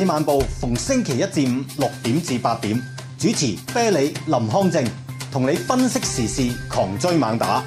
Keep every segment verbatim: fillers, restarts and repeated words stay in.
漫步逢星期一至五六點至八點，主持啤梨林康正，同你分析時事，狂追猛打。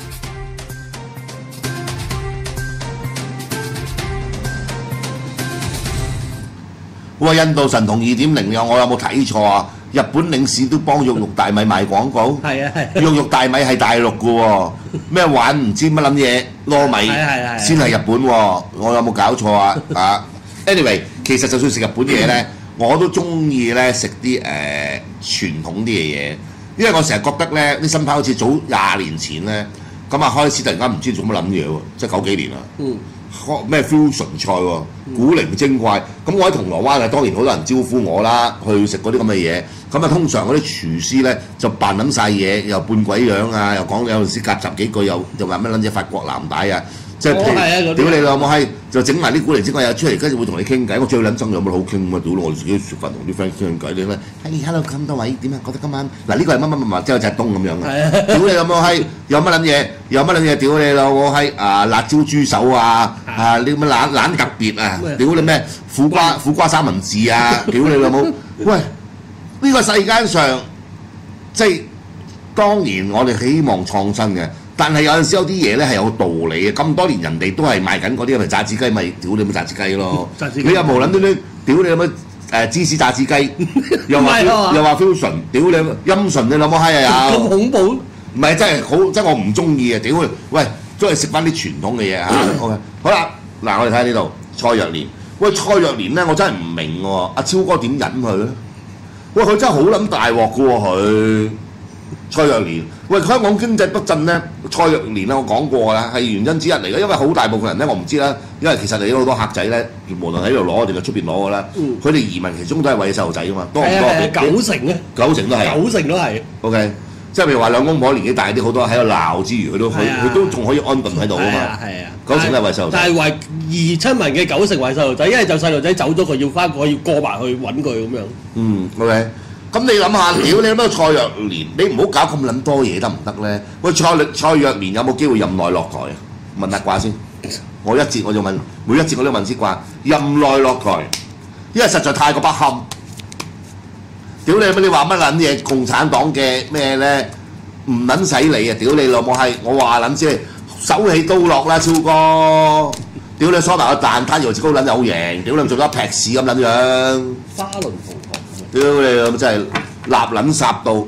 喂，印度神童二點零啊，我有冇睇錯啊？日本領事都幫肉肉大米賣廣告。 係啊係。 肉肉大米係大陸嘅喎，咩玩唔知乜撚嘢糯米先係日本喎，我有冇搞錯啊？啊 ，anyway， 其實就算食日本嘢咧，我都中意咧食啲誒傳統啲嘅嘢，因為我成日覺得咧啲新派好似早廿年前咧，咁啊開始突然間唔知做乜撚嘢喎，即係九幾年啦。嗯。咩 fusion 菜喎，古靈精怪。咁我喺銅鑼灣啊，當然好多人招呼我啦，去食嗰啲咁嘅嘢。咁啊，通常嗰啲廚師咧就扮撚晒嘢，又扮鬼樣啊，又講有陣時夾雜幾句，又又話乜撚嘢法國藍帶啊，即係譬如屌你老母閪，就整埋啲古靈精怪嘢出嚟，跟住會同你傾偈。我最撚憎有乜好傾啊？屌我自己食飯同啲 friend 傾偈，你咧，係 hello 咁多位點啊？覺得今晚嗱呢個係乜乜乜乜，即係隻東咁樣嘅。屌你老母閪，有乜撚嘢？有乜撚嘢？屌你老母閪啊！辣椒豬手啊！啊！你乜懶懶特別啊！屌你咩苦瓜苦瓜三文治啊！屌你老母！喂！呢個世間上即係當然我哋希望創新嘅，但係有陣時有啲嘢咧係有道理嘅。咁多年人哋都係賣緊嗰啲咪炸子雞，咪屌你咪炸子雞咯！你又無撚端端屌你有乜誒芝士炸子雞，又話又話 fusion， 屌你陰唇你諗冇閪啊有？咁恐怖？唔係真係好，真係我唔中意啊！屌喂，都係食翻啲傳統嘅嘢嚇。OK， 好啦，嗱我哋睇下呢度蔡若蓮。喂，蔡若蓮咧，我真係唔明喎，阿超哥點忍佢咧？喂，佢真係好撚大鑊嘅喎，佢蔡若蓮。喂，香港經濟不振咧，蔡若蓮咧我講過啦，係原因之一嚟嘅。因為好大部分人咧，我唔知啦，因為其實你好多客仔咧，無論喺度攞定係出邊攞嘅啦，佢哋、嗯、移民其中都係為細路仔啊嘛，多唔多？ 九成咧， 九成都係， 九成都係。OK， 即係譬如話兩公婆年紀大啲，好多喺度鬧之餘，佢都佢佢都仲可以安頓喺度啊嘛。係啊，九成都係為細路仔。但係為而親民嘅九成為細路仔，因為就細路仔走咗，佢要翻過要過埋去揾佢咁樣。嗯 ，OK。咁你諗下，屌你乜蔡若蓮，你唔好搞咁撚多嘢得唔得咧？喂，蔡蔡若蓮有冇機會任內落台啊？問下卦先。我一節我就問，每一節我都問先卦，任內落台，因為實在太過不堪。屌你乜你話乜撚嘢？共產黨嘅咩咧？唔撚使你啊！屌你老母係，我話撚先，手起刀落啦，超哥！屌你梳埋個蛋撻，以為自己好撚有型，屌你做咗劈屎咁撚樣。花輪同學。屌你咁真係立撚殺到，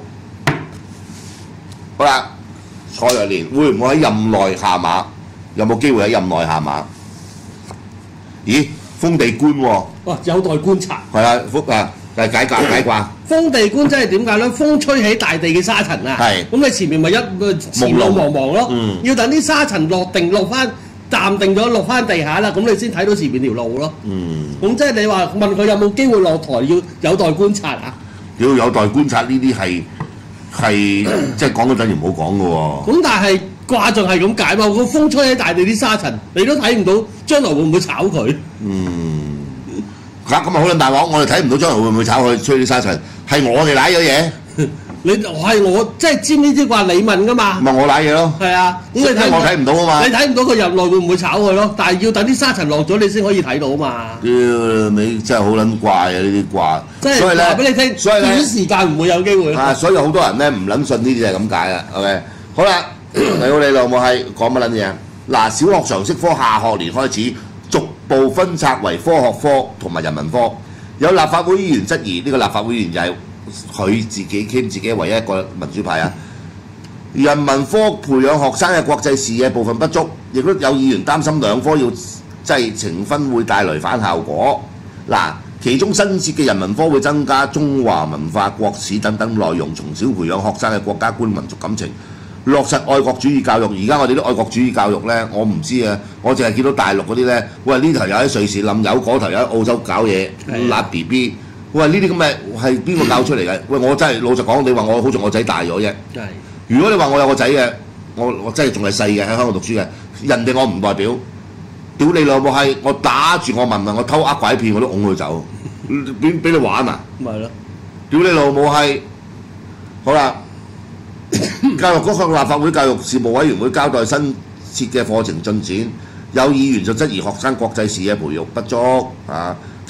好啦，蔡若蓮會唔會喺任內下馬？有冇機會喺任內下馬？咦，封地官喎、哦！哇，有待觀察。係啊，封啊，係解卦解卦。封地官真係點解咧？風吹起大地嘅沙塵啊！係。咁你前面咪一前路茫茫咯。嗯。要等啲沙塵落定落翻。暫定咗落翻地下啦，咁你先睇到前面條路咯。嗯。咁即係你話問佢有冇機會落台，要有待觀察啊。要有待觀察呢啲係係即係講到等於唔好講嘅喎。咁但係卦象係咁解嘛？個風吹喺大地啲沙塵，你都睇唔到將來會唔會炒佢？嗯。嚇咁啊好撚大鑊！我哋睇唔到將來會唔會炒佢吹啲沙塵，係我哋賴咗嘢。你係我即係知呢啲卦你問噶嘛？咪我賴嘢咯。係啊，咁你睇我睇唔到啊嘛。你睇唔到佢入內會唔會炒佢咯？但係要等啲沙塵落咗，你先可以睇到啊嘛。屌你真係好撚怪啊！呢啲卦，即係話俾你聽，短時間唔會有機會。啊，所以好多人咧唔撚信呢啲就係咁解啦。OK， 好啦，你好你老母係講乜撚嘢？嗱，小學常識科下學年開始逐步分拆為科學科同埋人文科。有立法會議員質疑呢個立法會議員就係。佢自己 claim 自己唯一一個民主派啊！人文科培養學生嘅國際視野部分不足，亦都有議員擔心兩科要即係呈分會帶來反效果。嗱，其中新設嘅人文科會增加中華文化、國史等等內容，從小培養學生嘅國家觀、民族感情，落實愛國主義教育。而家我哋啲愛國主義教育咧，我唔知啊，我淨係見到大陸嗰啲咧，喂呢頭又喺瑞士冧友，嗰頭又喺澳洲搞嘢，揦 B B。喂，呢啲咁嘅係邊個教出嚟嘅？喂，我真係老實講，你話我好似我仔大咗啫。係。如果你話我有個仔嘅，我我真係仲係細嘅喺香港讀書嘅，人哋我唔代表。屌你老母係，我打住我問問，我偷呃拐騙我都拱佢走，俾俾你玩啊？咪係咯。屌你老母係，好啦，教育局向立法會教育事務委員會交代新設嘅課程進展，有議員就質疑學生國際視野培育不足啊。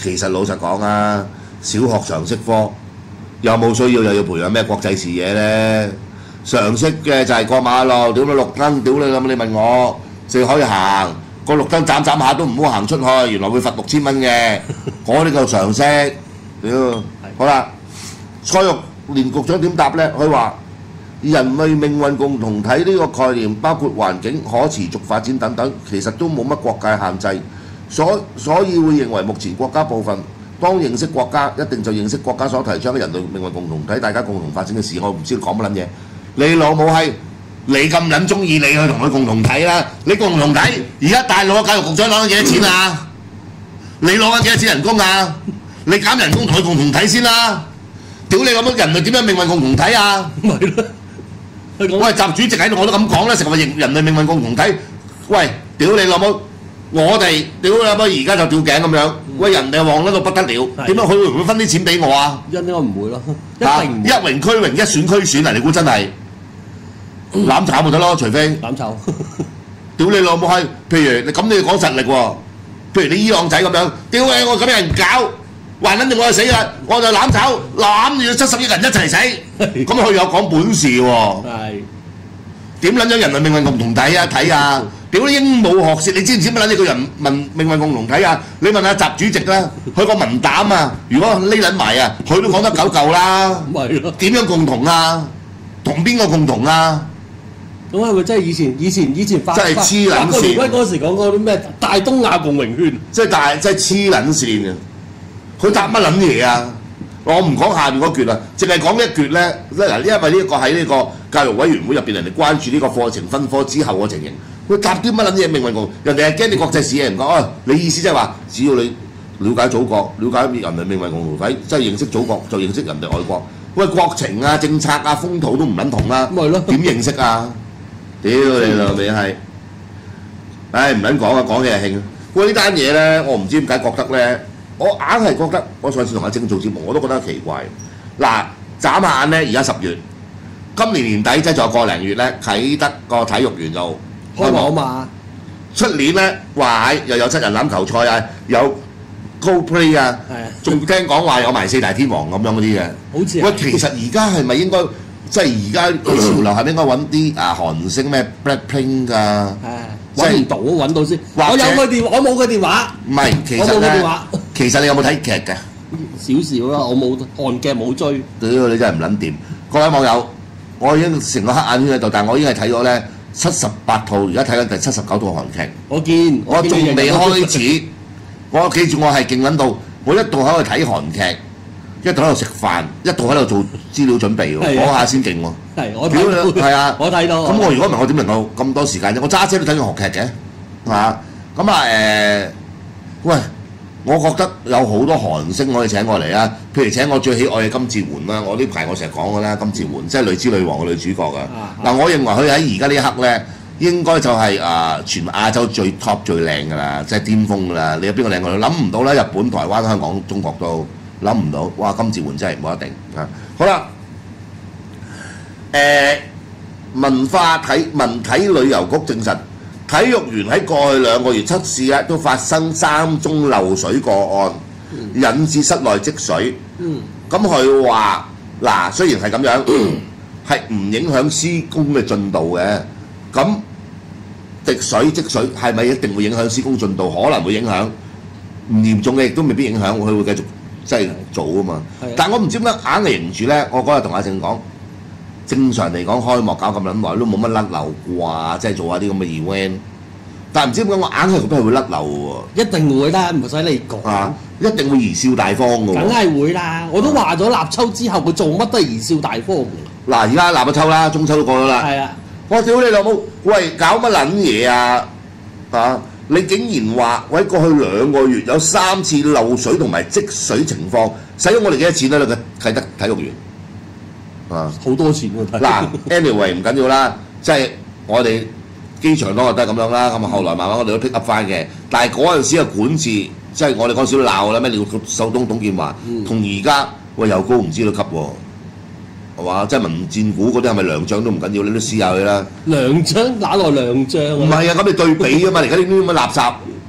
其實老實講啊，小學常識科有冇需要又要培養咩國際視野咧？常識嘅就係過馬路，屌你綠燈，屌你咁你問我，淨可以行個綠燈斬斬下都唔好行出去，原來會罰六千蚊嘅，嗰啲叫常識。屌，好啦，蔡玉蓮局長點答咧？佢話人類命運共同體呢個概念，包括環境、可持續發展等等，其實都冇乜國界限制，所所以會認為目前國家部分。當認識國家，一定就認識國家所提倡嘅人類命運共同體，大家共同發展嘅事。我唔知你講乜撚嘢。你老母係你咁撚中意，你去同佢共同體啦。你共同體而家大陸嘅教育局長攞緊幾多錢啊？你攞緊幾多錢人工啊？你減人工同佢共同體先啦。屌你咁樣人類點樣命運共同體啊？咪咯。我係習主席喺度我都咁講啦，成為人類命運共同體。喂，屌你老母！我哋屌你老母而家就吊頸咁樣，喂人哋旺得到不得了，點解佢會唔會分啲錢俾我啊？應該唔會咯，一定唔會。一榮俱榮，一選俱選啊！你估真係攬炒咪得咯？除非攬炒。屌你老母閪！譬如你咁你要講實力喎，譬如你伊朗仔咁樣，屌你我咁樣人搞，還撚住我就死啦，我就攬炒攬住七十億人一齊死，咁佢有講本事喎。係。點撚咗人類命運共同體啊？睇下。屌你鸚鵡學舌，你知唔知乜撚嘢叫人民命運共同體啊？你問下習主席啦，佢個文膽啊，如果匿撚埋啊，佢都講得九嚿啦。咪咯，點樣共同啊？同邊個共同啊？咁係咪真係以前以前以前發真係黐撚線？嗰時講嗰啲咩大東亞共榮圈，即係大即係黐撚線啊！佢答乜撚嘢啊？我唔講下面嗰橛啊，淨係講一橛咧。嗱，因為呢一個喺呢個教育委員會入邊，人哋關注呢個課程分科之後嘅情形。佢答啲乜撚嘢命運共，人哋係驚你國際視野唔講啊！你意思即係話，只要你了解祖國、了解人類命運共同體，即係認識祖國就認識人哋外國。喂，國情啊、政策啊、風土都唔撚同啦，咪咯？點認識啊？屌你老味係！唉，唔撚講啊，講起係興。喂，呢單嘢咧，我唔知點解覺得咧，我硬係覺得，我上次同阿正做節目，我都覺得奇怪。嗱，眨下眼咧，而家十月，今年年底即係仲有個零月咧，啟德個體育園就開幕啊嘛！出年咧話又有七人欖球賽啊，有 GoPlay 啊，仲聽講話有埋四大天王咁樣嗰啲嘅。好似喂，其實而家係咪應該即係而家個潮流係咪應該揾啲啊韓星咩 Blackpink 㗎？揾唔到，揾到先。我有佢電，我冇佢電話。唔係，其實咧，其實你有冇睇劇㗎？少少啦，我冇韓劇冇追。屌你真係唔撚掂！各位網友，我已經成個黑眼圈喺度，但係我已經係睇咗咧。七十八套，而家睇緊第七十九套韓劇。我見我仲未開始，我記住我係勁撚到，我一度喺度睇韓劇，一度喺度食飯，一度喺度做資料準備喎，嗰下先勁喎。係我睇到，係啊，我睇到。咁我如果唔係我點能夠咁多時間啫？我揸車都睇緊韓劇嘅，係嘛？咁啊誒，喂，我覺得有好多韓星可以請過嚟啊！譬如請我最喜愛嘅金智媛啦，我呢排我成日講嘅啦，金智媛即係《女之女王》嘅女主角啊！嗱、啊，我認為佢喺而家呢一刻咧，應該就係、是、啊、呃、全亞洲最 top 最靚㗎啦，即係巔峰㗎啦！你有邊個靚過佢？諗唔到啦！日本、台灣、香港、中國都諗唔到，哇！金智媛真係冇一定啊！好啦，誒、呃、文化體文體旅遊局證實。體育園喺過去兩個月測試咧，都發生三宗漏水個案，引致室內積水。咁佢話嗱，雖然係咁樣，係唔影響施工嘅進度嘅。咁滴水積水係咪一定會影響施工進度？可能會影響，唔嚴重嘅亦都未必影響，佢會繼續即係做啊嘛。但我唔知點解硬係認住咧。我嗰日同阿正講。正常嚟講，開幕搞咁撚耐都冇乜甩漏啩，即係做下啲咁嘅 event。但係唔知點解我硬係覺得係會甩漏喎。一定會啦，唔使你講。啊，一定會貽笑大方嘅喎。梗係會啦，我都話咗立秋之後佢做乜都係貽笑大方。嗱，而家立咗秋啦，中秋都過咗啦。係啊。我屌你老母！喂，搞乜撚嘢啊？啊！你竟然話喂過去兩個月有三次漏水同埋積水情況，使咗我哋幾多錢啊？你個啟德體育園？啊，好多錢喎！嗱 ，anyway 唔緊要啦，即係我哋機場當日都係咁樣啦。咁啊，後來慢慢我哋都 pick up 翻嘅。但係嗰陣時嘅管治，即係我哋嗰陣時都鬧啦，咩廖秀東、董建華，同而家喂又高唔知都級喎，係嘛？即係民戰股嗰啲係咪良將都唔緊要，你都試下佢啦。良將哪來良將啊？唔係啊，咁你對比啊嘛，而家呢啲咁嘅垃圾，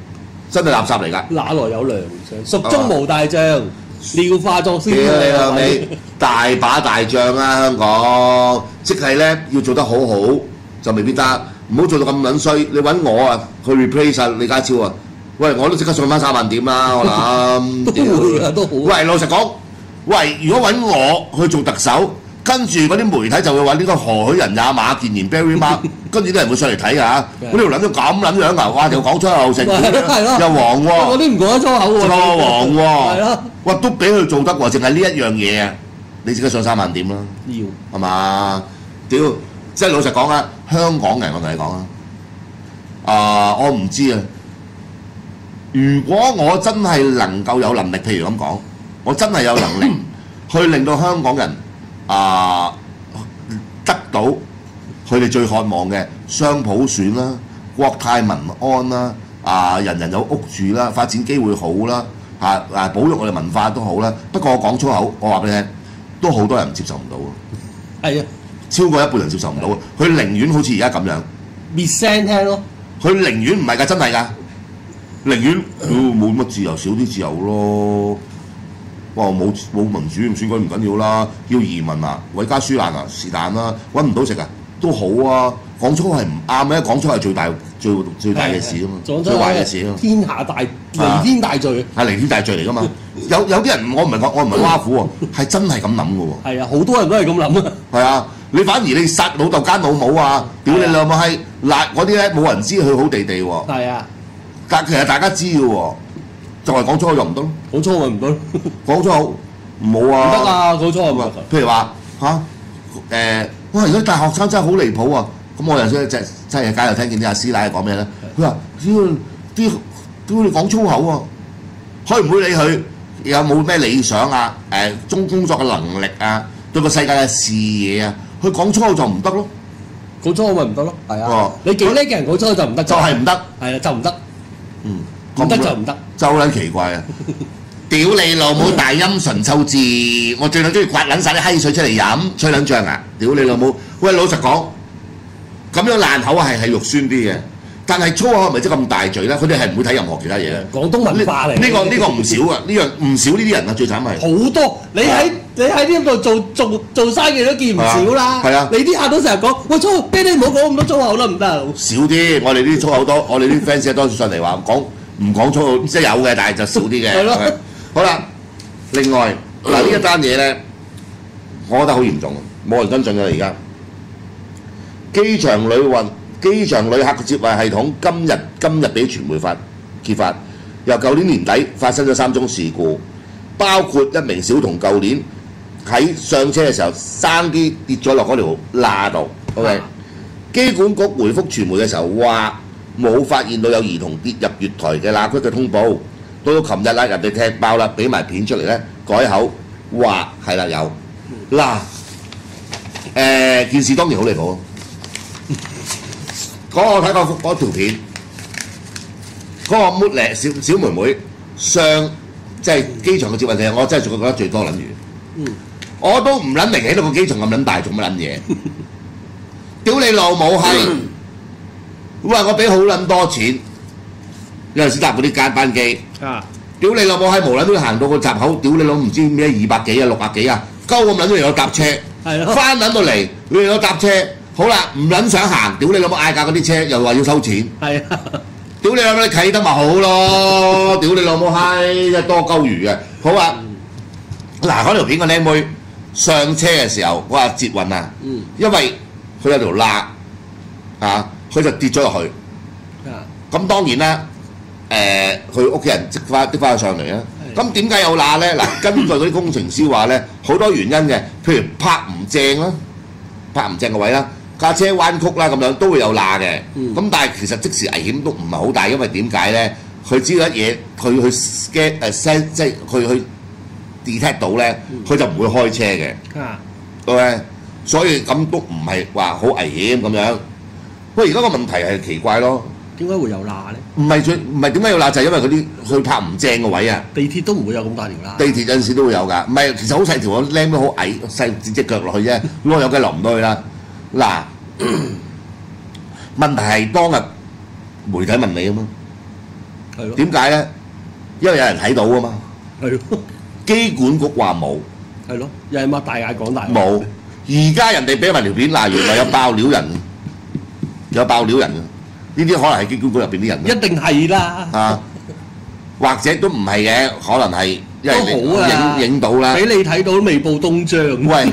真係垃圾嚟㗎。 哪來有良將？蜀中無大將，廖化作先你屌你大把大將啊！香港即係咧要做得好好就未必得，唔好做到咁撚衰。你揾我啊去 replace 啊李家超啊，喂我都即刻上翻三萬點啦！我諗都會啊，都好。 喂，老實講，喂，如果揾我去做特首，跟住嗰啲媒體就會話呢個何許人也馬健言 Barry Mark， 跟住啲人會上嚟睇啊！嗰條撚到咁撚樣啊！哇，又講出口食，又黃喎， 我啲唔講得粗口喎， 錯黃喎， 係咯， 哇都俾佢做得喎，淨係呢一樣嘢啊！你即刻上三萬點啦， 要係嘛？屌，即係老實講啊，香港人我同你講啊，啊我唔知啊。如果我真係能夠有能力，譬如咁講，我真係有能力去令到香港人啊得到佢哋最渴望嘅雙普選啦、國泰民安啦、啊人人有屋住啦、發展機會好啦、啊啊保育我哋文化都好啦。不過我講粗口，我話俾你聽，都好多人接受唔到喎。 係啊， 超過一半人接受唔到啊！佢寧願好似而家咁樣滅聲聽咯。 佢寧願唔係㗎，真係㗎。寧願冇乜自由，少啲自由咯。哇！冇冇民主唔選舉唔緊要啦，要移民啊，為家輸難啊，是但啦，揾唔到食啊，都好啊。講粗口係唔啱嘅，講粗口係最大最最大嘅事啊嘛，最壞嘅事啊嘛。 天下大彌天大罪， 係彌天大罪嚟㗎嘛。有有啲人我唔係講我唔係挖苦喎，係真係咁諗㗎喎。 係啊，好多人都係咁諗啊。 係啊，你反而你殺老豆奸老母啊，屌你老母閪辣嗰啲咧，冇人知佢好地地喎。 係啊。 但其實大家知嘅喎，就係講粗口就唔得咯。 講粗口咪唔得咯。 講粗口冇啊。 唔得啊！講粗口唔得。 譬如話嚇誒，哇！而家大學生真係好離譜啊！咁我又真係真係喺街度聽見啲阿師奶講咩咧？佢話：屌啲屌你講粗口啊！可唔會理佢有冇咩理想啊？誒，中工作嘅能力啊，對個世界嘅視野啊，佢講粗口就唔得咯。 講粗口咪唔得咯。係啊。你幾叻嘅人講粗口就唔得。 就係唔得。 係啊，就唔得。 嗯， 唔得就唔得， 就好撚奇怪啊！屌你老母大陰唇臭字，我最撚中意刮撚晒啲閪水出嚟飲，吹撚脹啊！屌你老母！喂，老實講，咁樣爛口係係肉酸啲嘅，但係粗口係咪真係咁大罪咧？佢哋係唔會睇任何其他嘢嘅。 廣東文化嚟。 呢個呢個唔少啊！呢樣唔少呢啲人啊，最慘係。 好多你喺你喺呢度做做做生意都見唔少啦。 係啊。 你啲客都成日講，喂粗，啤你唔好講咁多粗口啦，唔得。 少啲，我哋啲粗口多，我哋啲 fans 多數上嚟話講唔講粗口，即係有嘅，但係就少啲嘅。係咯。好啦，另外嗱呢一單嘢咧，我覺得好嚴重，冇人跟進嘅而家。機場旅運、機場旅客接運系統今日今日俾傳媒發揭發，由舊年年底發生咗三宗事故，包括一名小童舊年喺上車嘅時候爭啲跌咗落嗰條罅度。OK，機管局回覆傳媒嘅時候話冇發現到有兒童跌入月台嘅罅區嘅通報。到到琴日啦，人哋踢爆啦，俾埋片出嚟咧，改口話係啦有。嗱，誒件事當然好離譜。嗰個我睇過嗰條片，嗰個抹嚟小小妹妹上即係機場嘅接運器，我真係覺得最多撚魚。嗯，我都唔撚明喺度個機場咁撚大做乜撚嘢？屌你老母閪！喂，我俾好撚多錢，有陣時搭嗰啲間班機。啊！屌你老母閪，無撚都行到個閘口，屌你老唔知咩二百幾啊六百幾啊，鳩咁撚都嚟我搭車。係咯。翻撚到嚟，你嚟我搭車。好啦，唔撚想行，屌你老母嗌價嗰啲車又話要收錢，係啊！屌你老母你企得咪好咯，屌你老母閪，真係多鳩魚嘅。好啊，嗱嗰條片個靚妹上車嘅時候，我話捷運啊，因為佢有條罅啊，佢就跌咗落去。咁當然啦，誒佢屋企人即翻啲翻上嚟啦。咁點解有罅咧？嗱，根據嗰啲工程師話咧，好多原因嘅，譬如泊唔正啦，泊唔正嘅位啦。架車彎曲啦，咁樣都會有罅嘅。咁、嗯、但係其實即時危險都唔係好大，因為點解咧？佢知道一嘢，佢去 scan 誒 send 即係佢去 detect 到咧，佢、嗯、就唔會開車嘅。啊，對咪？所以咁都唔係話好危險咁樣。喂，而家個問題係奇怪咯。點解會有罅咧？唔係最唔係點解有罅，就係、是、因為嗰啲佢泊唔正嘅位啊。地鐵都唔會有咁大條罅。地鐵有陣時都會有㗎，唔係其實好細條，我僆都好矮，細隻隻腳落去啫，攞有雞落唔到去啦。嗱，問題係當日媒體問你啊嘛， 係咯。 點解咧？因為有人睇到啊嘛。 係咯。 機管局話冇。 係咯，又係擘大眼講大話。 冇。而家人哋俾埋條片嗱，原來有爆料人，有爆料人啊！呢啲可能係機管局入邊啲人。 一定係啦。啊， 或者都唔係嘅，可能係因為都好啊， 影影到啦。 俾你睇到都未報東張。 喂，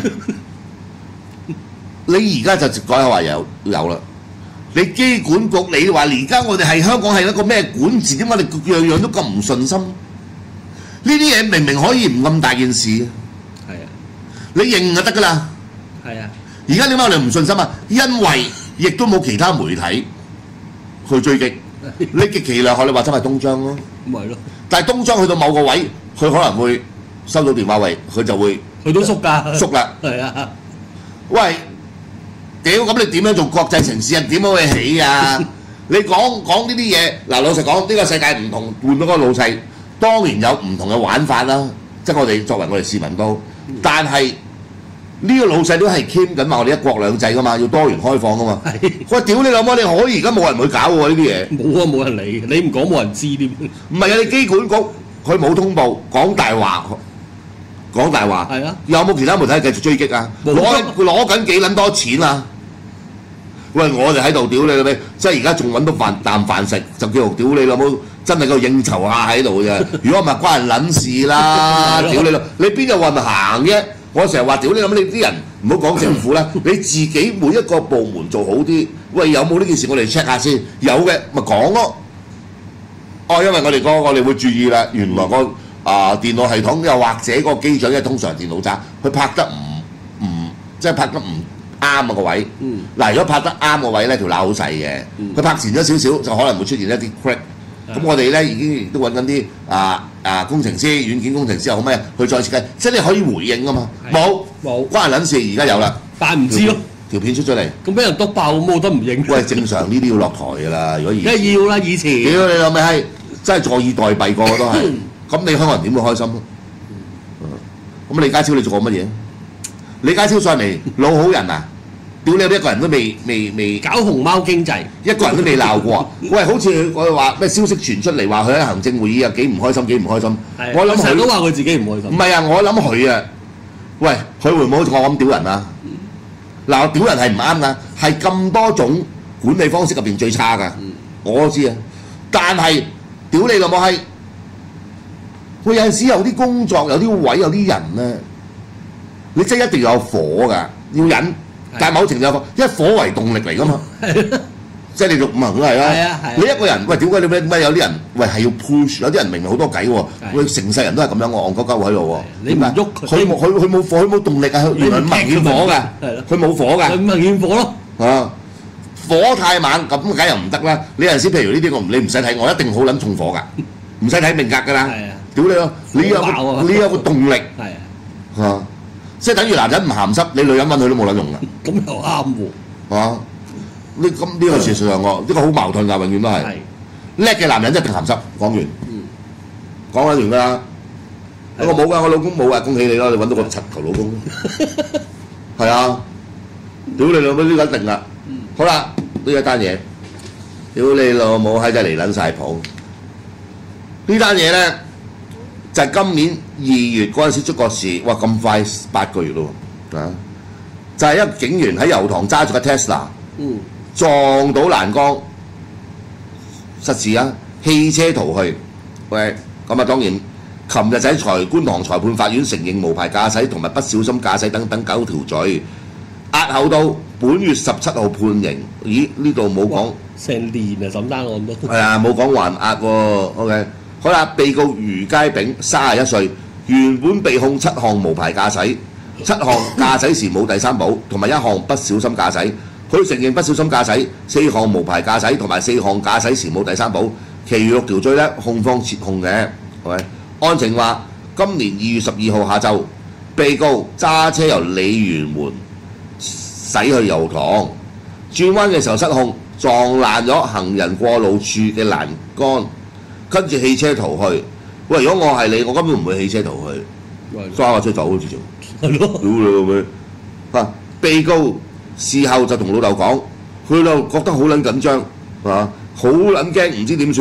你而家就改口話有有啦。你機管局你話而家我哋係香港係一個咩管治？點解你樣樣都咁唔順心？呢啲嘢明明可以唔咁大件事。係啊，你認就得㗎啦。係啊。而家點解我哋唔信心啊？因為亦都冇其他媒體去追擊。你極其量學你話真係東張咯。咁咪咯。但係東張去到某個位，佢可能會收到電話喂，佢就會佢都縮㗎。縮啦。 係啊。喂！ 屌咁你點樣做國際城市啊？點樣去起啊？你講講呢啲嘢嗱，老實講，呢個世界唔同換咗嗰個老細，當然有唔同嘅玩法啦。即係我哋作為我哋市民都，但係呢個老細都係傾緊話我哋一國兩制噶嘛，要多元開放噶嘛。喂，屌你老母！你可以而家冇人去搞喎呢啲嘢。冇啊，冇人理，你唔講冇人知添。唔係啊，你機管局佢冇通報，講大話。講大話，係啊！有冇其他媒體繼續追擊啊？攞攞緊幾撚多錢啊？喂，我哋喺度屌你老味，即係而家仲揾到飯啖飯食，就叫屌你老母，真係個應酬下喺度啫。如果唔係關人撚事啦，屌你老，你邊有話咪行啫？我成日話屌你老母，你啲人唔好講政府啦，你自己每一個部門做好啲。喂，有冇呢件事我哋 check 下先？有嘅咪講咯。哦，因為我哋個我哋會注意啦，原來個。啊！電腦系統又或者嗰個機長，因為通常電腦渣，佢拍得唔唔即係拍得唔啱啊個位。嗯。嗱，如果拍得啱個位咧，條罅好細嘅。嗯。佢拍前咗少少，就可能會出現一啲 crack。咁我哋咧已經都揾緊啲啊啊工程師、軟件工程師又好咩，去再設計，即係你可以回應啊嘛。冇冇關人撚事，而家有啦。但唔知咯。條片出咗嚟。咁俾人督爆，冇得唔應。喂，正常呢啲要落台㗎啦。如果而梗係要啦，以前。屌你老味係真係坐以待斃個個都係。咁你香港人點會開心咯？咁李家超你做過乜嘢？李家超上嚟老好人啊！屌你一個人都未未未搞熊貓經濟，一個人都未鬧過。喂，好似我哋話咩消息傳出嚟話佢喺行政會議啊幾唔開心幾唔開心。我諗佢都話佢自己唔開心。唔係啊，我諗佢啊，喂，佢會唔會好似我咁屌人啊？嗱，屌人係唔啱㗎，係咁多種管理方式入邊最差㗎。我都知啊，但係屌你老母閪！喂，有陣時有啲工作、有啲位、有啲人咧，你真係一定要有火㗎，要忍。但係某程度有火，因為火為動力嚟㗎嘛。即係你六五行都係啦。你一個人，喂，點解你咩咩有啲人，喂係要 push， 有啲人明明好多計喎，喂成世人都係咁樣，我戇鳩鳩喺度喎。你唔喐佢，佢冇佢佢冇火，佢冇動力啊！原來唔係欠火㗎，佢冇火㗎。佢唔係欠火咯。啊，火太猛咁梗係唔得啦。你有陣時譬如呢啲我你唔使睇，我一定好撚重火㗎，唔使睇命格㗎啦。屌你咯！你有個你有個動力，係啊，即係等於男人唔鹹濕，你女人揾佢都冇撚用㗎。咁又啱喎。啊，呢咁呢個事實上我呢個好矛盾㗎，永遠都係。叻嘅男人一定鹹濕。講完，講完㗎啦。我冇㗎，我老公冇啊，恭喜你咯！你揾到個柒頭老公。係啊，屌你老母呢個一定啦。好啦，呢一單嘢，屌你老母閪真係嚟撚曬譜。呢單嘢咧。就係今年二月嗰陣時出個事，哇咁快八個月咯啊！就係、是、一個警員喺油塘揸住個 Tesla，、嗯、撞到欄杆，失事啊！汽車逃去，喂咁啊當然，琴日就喺裁觀塘裁判法院承認無牌駕駛同埋不小心駕駛等等九條罪，押後到本月十七號判刑。咦？呢度冇講成年啊，審單案都係啊，冇講還押喎。OK。好啦，被告余佳炳三十一歲，原本被控七項無牌駕駛、七項駕駛時冇第三保，同埋一項不小心駕駛。佢承認不小心駕駛、四項無牌駕駛同埋四項駕駛時冇第三保，其餘六條罪咧控方撤控嘅。係咪？案情話，今年二月十二號下晝，被告揸車由鯉魚門駛去油塘，轉彎嘅時候失控，撞爛咗行人過路處嘅欄杆。跟住汽車逃去，喂！如果我係你，我根本唔會汽車逃去，揸架車走好似做。係咯。屌你老味！啊，被告事後就同老豆講，佢老豆覺得好撚緊張，啊，好撚驚，唔知點算。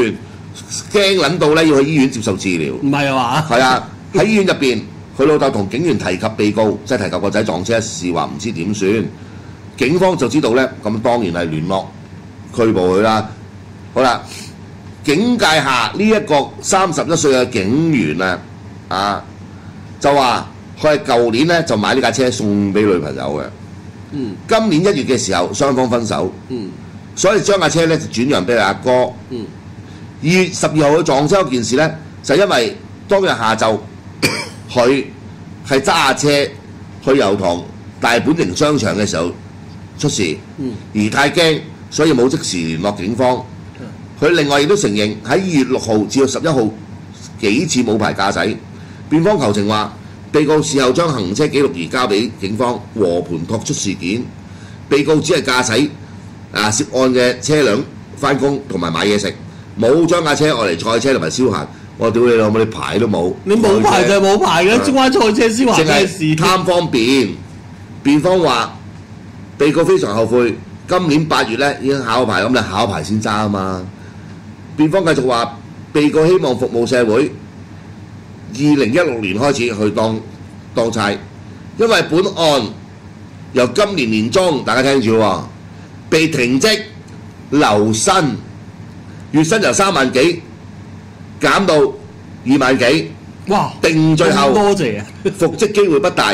驚撚到咧要去醫院接受治療。 唔係啊嘛？ 係啊，喺醫院入邊，佢老豆同警員提及被告，即係提及個仔撞車一事，話唔知點算。警方就知道咧，咁當然係聯絡拘捕佢啦。好啦，警戒下呢一個三十一歲嘅警員啊，啊就話佢係舊年咧就買呢架車送俾女朋友嘅。 嗯。 今年一月嘅時候，雙方分手。嗯。所以將架車咧就轉讓俾佢阿哥。嗯。二月十二號佢撞車嗰件事咧，就因為當日下晝佢係揸下車去油塘大本營商場嘅時候出事，嗯、而太驚，所以冇即時聯絡警方。佢另外亦都承認喺二月六號至到十一號幾次冇牌駕駛。辯方求情話，被告事後將行車記錄儀交俾警方和盤托出事件。被告只係駕駛啊涉案嘅車輛翻工同埋買嘢食，冇將架車愛嚟賽車同埋消閒。我屌你老母，你牌都冇， 你冇牌就係冇牌嘅，中間賽車消閒咩事？ 貪方便。辯方話，被告非常後悔，今年八月咧已經考牌，咁你考牌先揸啊嘛。辯方繼續話，被告希望服務社會，二零一六年開始去當當差，因為本案由今年年中，大家聽住喎，被停職留薪，月薪由三萬幾減到二萬幾。 哇！ 定罪後多謝啊， 復職機會不大。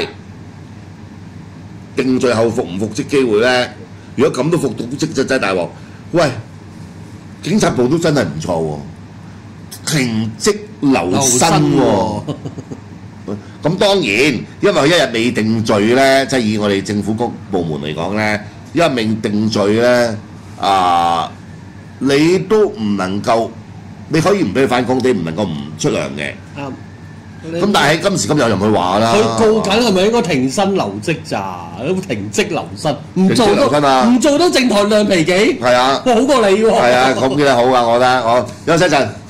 定罪後復唔復職機會咧？如果咁都復到職就真係大鑊。喂，警察部都真係唔錯喎，停職留薪喎。咁當然，因為佢一日未定罪咧，即係以我哋政府局部門嚟講咧，一日未定罪咧，啊，你都唔能夠，你可以唔俾佢翻工，你唔能夠唔出糧嘅。啱。咁但係喺今時今日又唔去話啦。 佢告緊係咪應該停薪留職咋？停職留薪，唔做都唔做都正台亮皮幾？ 係啊， 哇，好過你喎。 係啊，咁嘅好啊，我覺得我休息一陣。